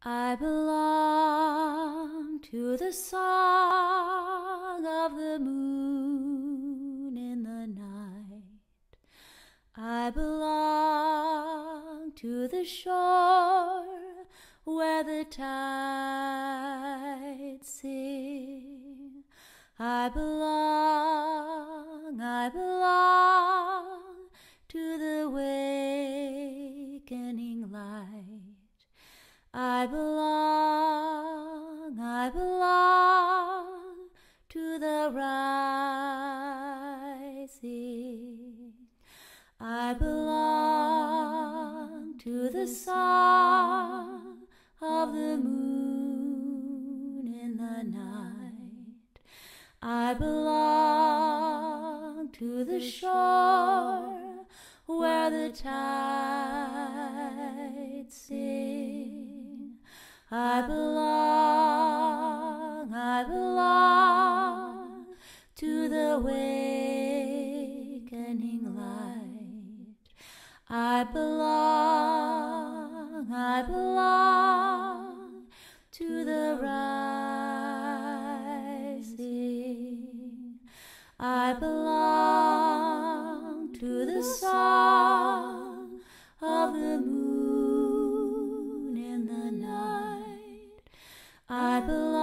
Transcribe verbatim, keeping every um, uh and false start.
I belong to the song of the moon in the night. I belong to the shore where the tides sing. I belong, I belong to the wakening light. I belong, I belong to the rising. I belong to the song of the moon in the night. I belong to the shore where the tides sing. I belong, I belong to the wakening light. I belong, I belong to the rising. I belong to the song of the moon in the night. I belong